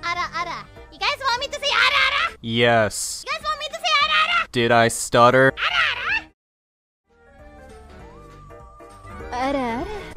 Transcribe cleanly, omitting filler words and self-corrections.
ara. You guys want me to say ara? Yes. You guys want me to say ara? Did I stutter? Ara?